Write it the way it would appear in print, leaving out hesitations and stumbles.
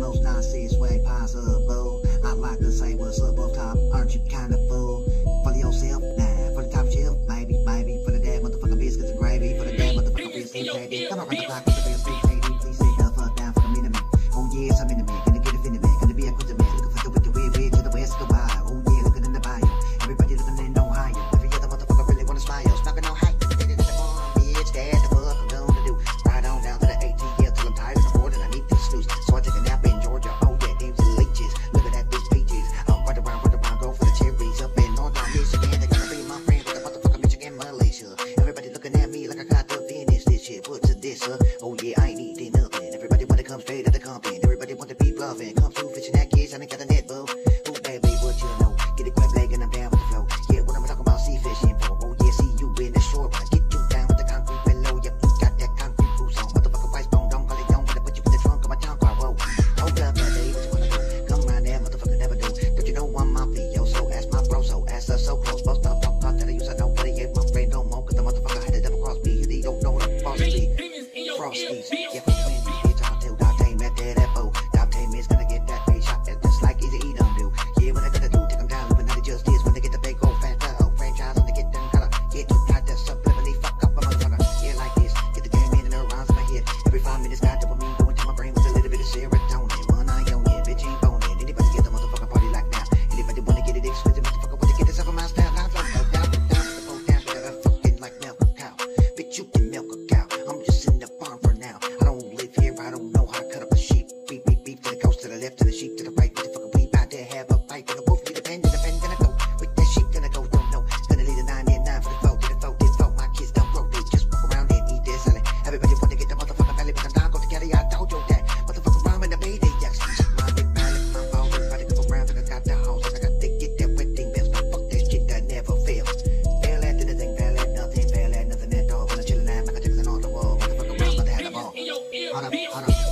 most nonsense way possible. I like to say what's up off top, aren't you kinda fool? For yourself, nah, for the top shelf, maybe, for the dad motherfucking biscuits and gravy, for the dad motherfucking biscuits and gravy. Come around the block with the best big lady, please sit the fuck down for the minute man. Oh yes, I'm in the man, gonna get it in the man, gonna be a quitter man, looking for the wicked weird to the west of the wild. Oh yeah, looking in the bio, everybody looking in Ohio, every other motherfucker really wanna smile, smoking on hype, bitch, that's the fuck I'm gonna do. Ride on down to the ATL till I'm tired of the board and I need to snooze. So I take a nap in Georgia, oh yeah, games and leeches, look at that big peaches. I'm right around, go for the cherries up in North Michigan. They're gonna be my friend with the motherfucking Michigan militia. Everybody looking at me like I got to finish this shit. What's this, oh yeah, I ain't eating nothing. Everybody wanna come straight out the company. Everybody want to be bluffing. Come through fishing that kids, I ain't got a net, boo. Oh baby, what you know? Get a crab leg and I'm down with the flow. Yeah, what I'm talking about sea fishing for. Oh yeah, see you in the shore, but I get you down with the concrete below. Yep, you got that concrete boots on. Motherfucker white bone, don't call it down. Gonna put you in the trunk of my town car, whoa. Hold up, my day, what you wanna do? Come around there, motherfucker, never do. Don't you know I'm mafia, so ask my bro, so ask us so close. Post up, that I use, I don't play it, my friend no more. Cause the motherfucker had to double cross me. He don't know what I'm frosty. Frosties, yeah, bitch, I'll tell Dr. Tame at that apple. Dr. Tame is gonna get that face shot, just like Easy E done do. Yeah, what I gotta do, take them down, but not it just is when they get the big old fat franchise and they get them color. Yeah, to try to subliminally fuck up a motherfucker. Yeah, like this, get the game in and around in my head. Every 5 minutes, got dopamine going to my brain with a little bit of serotonin. One eye on yeah, bitch ain't boning. Anybody get the motherfucker party like now? Anybody wanna get it expensive, motherfucker wanna get this off of my style? Now down, because I fucking like milk a cow. Bitch, you can milk a cow. I'm just in the farm for now. I don't live here, I don't know how to cut up a sheep. Beep, beep, beep, to the coast, to the left, to the sheep, to the right. What the fuck we about to have a fight? And the wolf need a pen, gonna go. With that sheep, gonna go, don't know. Gonna lead a 9 and 9 for the foe, to the foe, my kids don't grow. They just walk around and eat their salad. Everybody want to get the motherfucking belly, but I'm not going to get it. I told you that. Motherfucker rhyme in the BD, yes. My big belly, my phone, everybody come around, and I got the house, and I got to get that wedding bells. But fuck that shit that never fails. Fail at anything, fail at nothing, fail at nothing at all. When I'm chilling at Michael Jackson on the wall, motherfucker rhyme, but they had the ball. Hold up.